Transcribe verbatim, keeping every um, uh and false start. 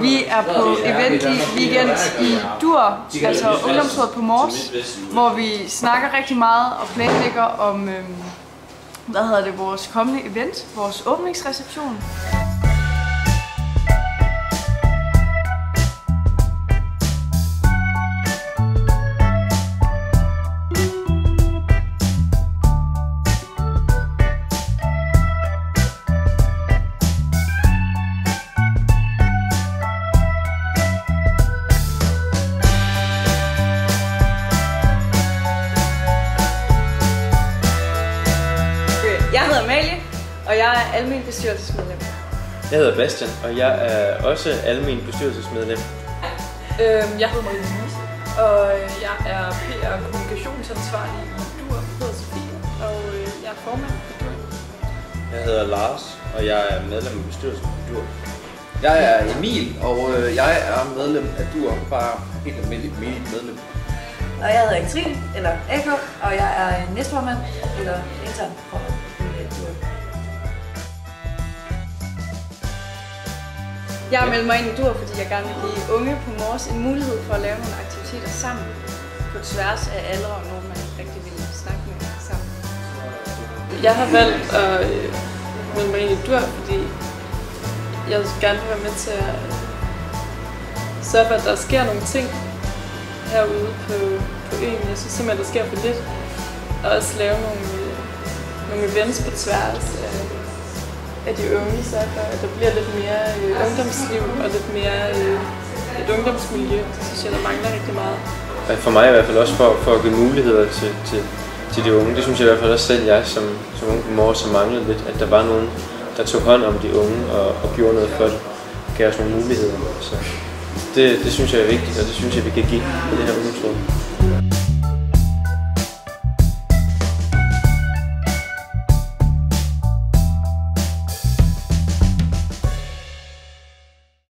Vi er på event i weekend i Dur, altså ungdomsrådet på Mors, hvor vi snakker rigtig meget og planlægger om, øhm, hvad hedder det, vores kommende event, vores åbningsreception. Jeg hedder Amalie, og jeg er almen bestyrelsesmedlem. Jeg hedder Bastian, og jeg er også almen bestyrelsesmedlem. Øhm, jeg hedder Marie-Louise, og jeg er P R og kommunikationsansvarlig i Dur, hedder Sofie, og jeg er formand for Dur. Jeg hedder Lars, og jeg er medlem af bestyrelsen for Dur. Jeg er Emil, og jeg er medlem af Dur, bare helt almindeligt medlem. Og jeg hedder Katrine, eller A K, og jeg er næstformand, eller intern formand. Jeg har meldt mig ind i Dur, fordi jeg gerne vil give unge på Mors en mulighed for at lave nogle aktiviteter sammen på tværs af aldre og nogen, man ikke rigtig vil snakke med sammen. Jeg har valgt at øh, melde mig ind i Dur, fordi jeg gerne vil være med til at sørge for, at der sker nogle ting herude på, på øen. Jeg synes simpelthen, der sker for lidt. Og også lave nogle, øh, nogle events på tværs af, af de unge, så at der bliver lidt mere øh, ungdomsliv og lidt mere øh, et ungdomsmiljø. Det synes jeg, der mangler rigtig meget. For mig i hvert fald også for, for at give muligheder til, til, til de unge. Det synes jeg i hvert fald også selv, jeg som, som unge på Mors, som manglede lidt, at der var nogen, der tog hånd om de unge og, og gjorde noget for det. Gav os nogle muligheder. Så det, det synes jeg er vigtigt, og det synes jeg, vi kan give i det her ungdomsråd.